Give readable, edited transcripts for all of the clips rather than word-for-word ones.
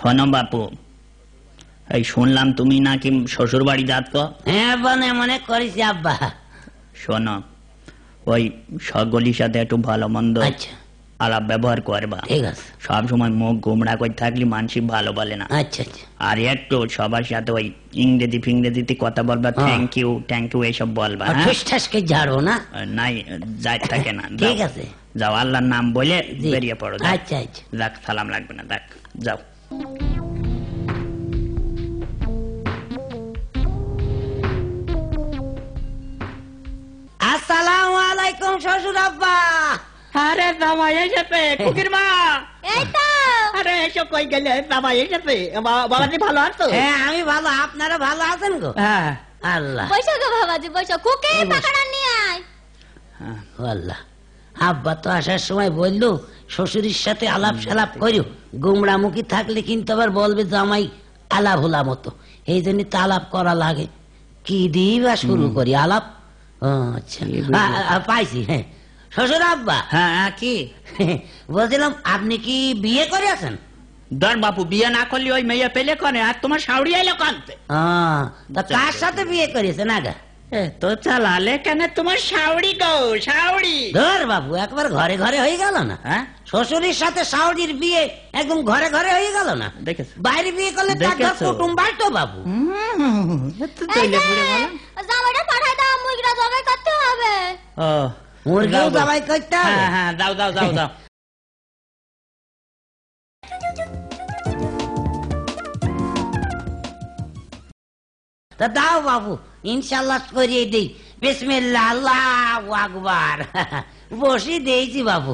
শোনো বাপু, এই শুনলাম তুমি নাকি শ্বশুর বাড়ি যাচ্ছ? হ্যাঁ মনে মনে করিস আব্বা। শোনো, ওই সকলের সাথে একটু ভালো মন্দ আচ্ছা আলাপ ব্যবহার করবা, ঠিক আছে। সব সময় মুখ গোমড়া করে থাকলে মানুষ ভালো বলে না। আচ্ছা আচ্ছা। আর একটু সবার সাথে ওই ইংরেজি ফিংরেজিতে কথা বলবা, থ্যাংক ইউ এইসব বলবা। ঠাসকে ঝাড়বো না, নাই যাই থাকে না। ঠিক আছে, যাও, আল্লাহর নাম বলে বেরিয়ে পড়ো। আচ্ছা আচ্ছা, যাক, সালাম লাগবে না, যাক যাও। আসসালামু আলাইকুম শ্বশুর আব্বা। আরে জামাই এসেছে, কুকির মা। এই তো। আরে এসো, কই গেলে? জামাই এসেছে। বাবাজি ভালো আছো? হ্যাঁ আমি ভালো, আপনারা ভালো আছেন গো? হ্যাঁ। আল্লাহ, বৈশা গো বাবাজি, বৈশা। কুকি পাকাড়া নিয়ে আয়। আল্লাহ, আব্বা তো আসার সময় বললো শ্বশুরের সাথে আলাপ সালাপ করো, গুমড়ামুখী থাকলে কিন্তু আবার বলবে জামাই আলাপ হোলা মতো, এই জন্য তো আলাপ করা লাগে। কি দিবা শুরু করি আলাপ? আচ্ছা পাইছি। হ্যাঁ শ্বশুর আব্বা। হ্যাঁ কি বলছিলাম, আপনি কি বিয়ে করেছেন? ধর বাপু, বিয়ে না করলে ওই মেয়ে পেলে করে, আর তোমার শাউরি এলো কানতে। কার সাথে বিয়ে করেছেন আগা? তো চালালে কেন তোমার শাউরি গো, শাউরি। ধর বাবু, একবার ঘরে ঘরে হয়ে গেল না? হ্যাঁ, শ্বশুরের সাথে শাউরির বিয়ে একদম ঘরে ঘরে হয়ে গেল না? দেখেছো? বাইরে বিয়ে করলে কুটুম বাড়তো বাবু। জামাইটা পাঠাই দাও, মুরগিটা জবাই করতে হবে। মুরগিও জবাই করতে হবে? হ্যাঁ, যাও যাও যাও যাও। তা দাও বাবু, ইনশাল্লাহ করিয়ে দিই। বিসমিল্লাহ, আল্লাহু আকবার। বসি দিয়েছি বাবু।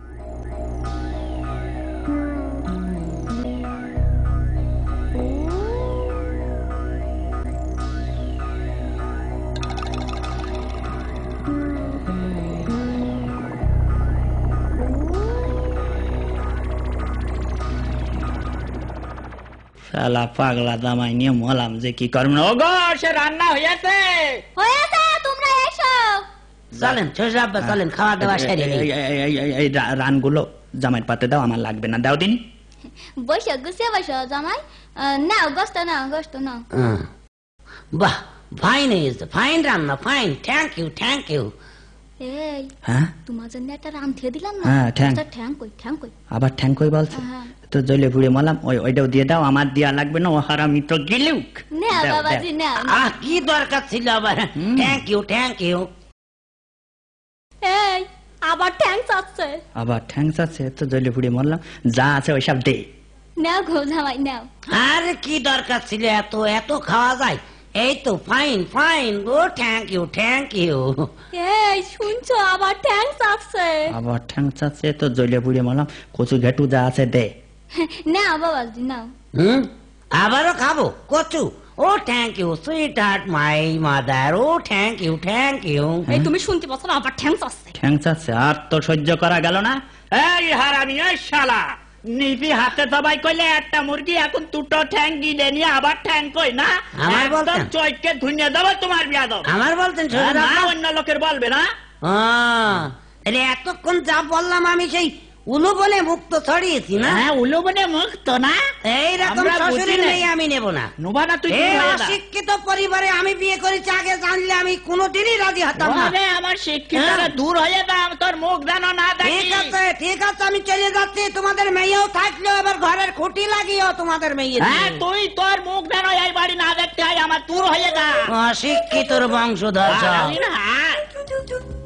শালা পাগলা জামাই নিয়ে মলাম যে কি করব না। ওগো, সে রান্না হয়েছে। হয়েছে, তোমরা এসো। চলেন শ্বশুর আব্বা, চলেন খাওয়া দাওয়া সেরে নেই। এই রানগুলো জামাইয়ের পাতে দাও, আমার লাগবে না, দাও দিন। বসো, গুছিয়ে বসো জামাই। নাও গোস্ত, নাও গোস্ত নাও। বাহ, ফাইন হয়েছে, ফাইন রান্না, fine. Thank you, thank you. এই, হ্যাঁ তোমার জন্য একটা রান দিয়ে দিলাম না। হ্যাঁ, ঠ্যাং কই, ঠ্যাং কই? আবার ঠ্যাং কই বলছে? তো জলে পুড়ে মলাম, ওইটাও দিয়ে দাও, আমার দিয়া লাগবে না, ও হারামি তো গিলুক। না বাবাজি, না। কি দরকার ছিল আবার? Thank you, thank you. এই, আবার ঠ্যাং চাচ্ছে। আবার ঠ্যাং চাচ্ছে? তো জলে পুড়ে মরলাম, যা আছে ওইসব দে। নাও গো জামাই, নাও। আরে কি দরকার ছিল এত এত খাওয়া যায়? এই তো ফাইন ফাইন গো, থ্যাংক ইউ, থ্যাংক ইউ। এই শুনছো, আবার ঠ্যাং চাচ্ছে। আবার ঠ্যাং চাচ্ছে? তো জলে পুড়ে মরলাম, কচু ঘেটু যা আছে দে। নাও বাবাজি, নাও। আবারও খাবো কচু? ও thank you sweetheart my mother. ও থ্যাংক ইউ, থ্যাংক ইউ। এই তুমি শুনতে পাচ্ছ না, আবার ঠ্যাং চাচ্ছে। ঠ্যাং চাচ্ছে? আর তো সহ্য করা গেল না। এই হারামি, এই শালা, নিজে হাতে সবাই কইলে একটা মুরগি, এখন দুটো ঠ্যাং গিলে নিয়ে আবার ঠ্যাং কই না? আমার বলতেন চৈকে ধুনিয়ে দেবো তোমার বিয়া দেবো। আমার বলতেন না, অন্য লোকের বলবে না। এতক্ষণ যা বললাম আমি সেই উলু বনে মুক্ত ছড়িয়েছি না? হ্যাঁ, উলু বনে মুক্ত না? এইরকম শ্বশুরের মেয়ে আমি নেব না। তুই অশিক্ষিত পরিবারে আমি বিয়ে করেছি, আগে জানলে আমি কোনোদিনই রাজি হতাম না। আমার শিক্ষিত দূর হয়ে দাম, তোর মুখ যেন না দেখি। ঠিক আছে, ঠিক আছে, আমি চলে যাচ্ছি। তোমাদের মেয়েও থাকলেও এবার ঘরের খুঁটি লাগিও তোমাদের মেয়ে। হ্যাঁ, তুই তোর মুখ যেন এই বাড়ি না দেখতে হয়, আমার দূর হয়ে যা। অশিক্ষিতর বংশধর।